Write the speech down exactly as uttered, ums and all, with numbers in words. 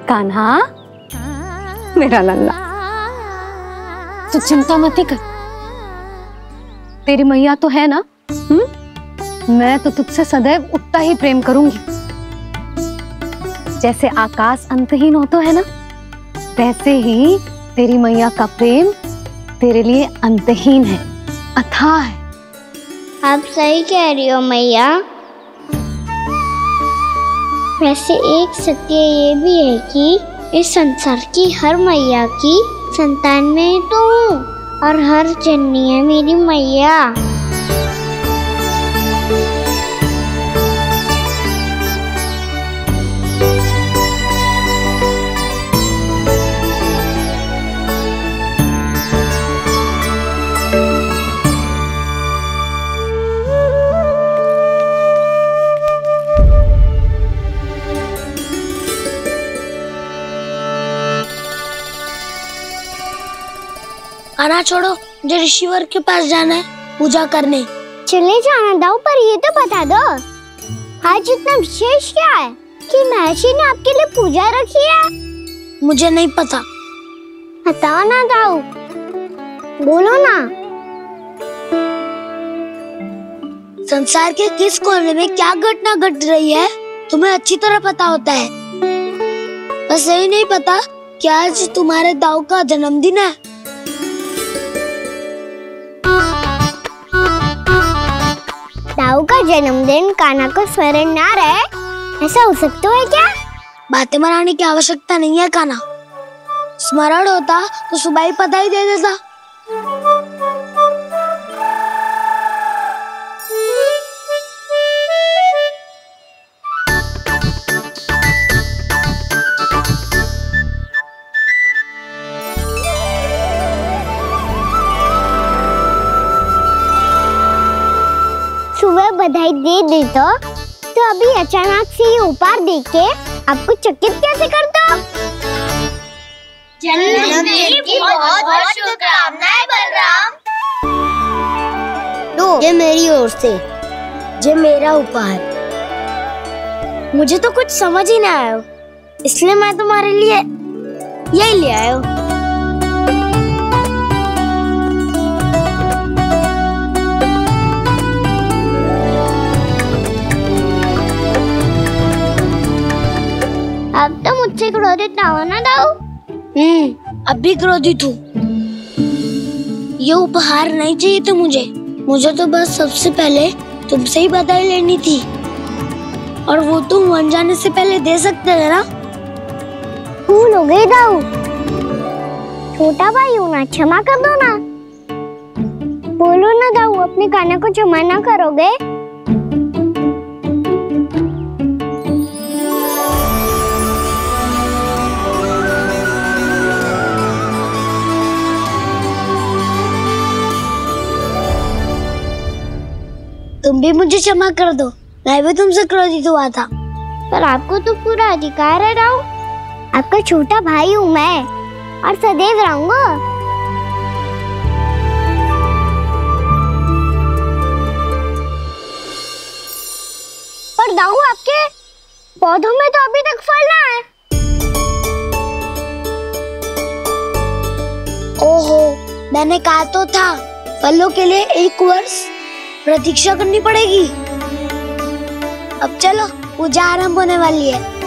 कान्हा मेरा लल्ला, तू चिंता मत कर, तेरी मैया तो है ना। हम्म मैं तो तुझसे सदैव उतना ही प्रेम करूंगी। जैसे आकाश अंतहीन होता है ना, वैसे ही तेरी मैया का प्रेम तेरे लिए अंतहीन है, अथाह है। आप सही कह रही हो मैया। वैसे एक सत्य ये भी है कि इस संसार की हर मैया की संतान में तो हूँ, और हर जननी है मेरी मैया। आना छोड़ो, मुझे ऋषिवर के पास जाना है पूजा करने। चले जाना दाऊ, पर ये तो बता दो आज इतना विशेष क्या है कि महर्षि ने आपके लिए पूजा रखी है? मुझे नहीं पता। बताओ ना दाऊ, बोलो ना। संसार के किस कोने में क्या घटना घट रही है तुम्हें अच्छी तरह पता होता है। बस यही नहीं पता कि आज तुम्हारे दाऊ का जन्मदिन है। दाऊ का जन्मदिन कान्हा को स्मरण ना रहे, ऐसा हो सकता है क्या? बातें बनाने की आवश्यकता नहीं है कान्हा, स्मरण होता तो सुबह ही पता ही दे देता। सुबह बधाई दे दे तो, तो अभी अचानक से ये उपहार देख के आपको चकित कैसे कर दो? जन्मदिन की बहुत बहुत शुभकामनाएं बलराम। लो, ये मेरी ओर से, ये मेरा उपहार। मुझे तो कुछ समझ ही ना आया, इसलिए मैं तुम्हारे लिए यही ले आया हूँ। अब तो मुझसे क्रोधित ना हो ना दाऊ। हम्म अब भी क्रोधित हूँ। ये उपहार नहीं चाहिए था मुझे मुझे तो बस सबसे पहले तुमसे ही बधाई लेनी थी, और वो तुम बन जाने से पहले दे सकते थे ना। भूल हो गई दाऊ, छोटा भाई हूँ ना, क्षमा कर दो ना। बोलो ना दाऊ, अपने कान्हा को क्षमा ना करोगे? तुम भी मुझे क्षमा कर दो, मैं भी तुमसे क्रोधित हुआ था। पर आपको तो पूरा अधिकार है दाऊ, आपका छोटा भाई हूँ मैं और सदैव रहूंगा। पर दाऊ, आपके पौधों में तो अभी तक फल ना है। ओहो, मैंने कहा तो था फलों के लिए एक वर्ष प्रतीक्षा करनी पड़ेगी। अब चलो, पूजा आरंभ होने वाली है।